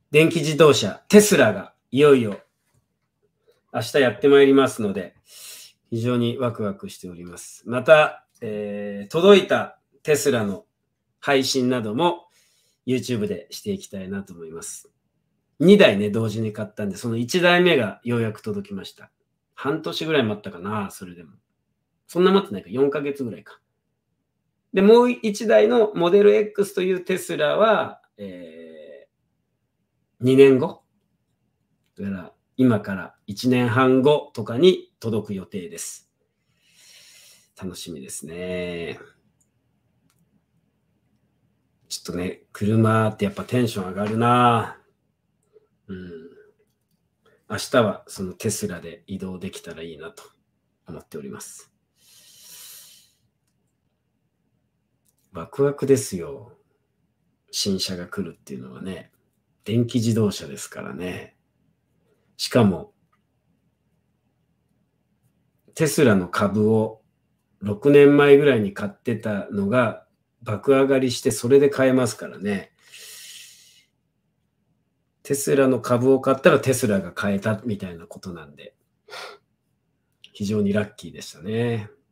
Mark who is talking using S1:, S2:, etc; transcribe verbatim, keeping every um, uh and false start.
S1: 電気自動車、テスラがいよいよ明日やってまいりますので、非常にワクワクしております。また、えー、届いたテスラの配信なども YouTube でしていきたいなと思います。にだいね、同時に買ったんで、そのいちだいめがようやく届きました。半年ぐらい待ったかな、それでも。そんな待ってないか、よんかげつぐらいか。で、もういちだいのモデル X というテスラは、えー、にねんご。だから今からいちねんはんごとかに届く予定です。楽しみですね。ちょっとね、車ってやっぱテンション上がるな。うん。明日はそのテスラで移動できたらいいなと思っております。ワクワクですよ。新車が来るっていうのはね、電気自動車ですからね。しかも、テスラの株をろくねんまえぐらいに買ってたのが爆上がりして、それで買えますからね。テスラの株を買ったらテスラが買えたみたいなことなんで、非常にラッキーでしたね。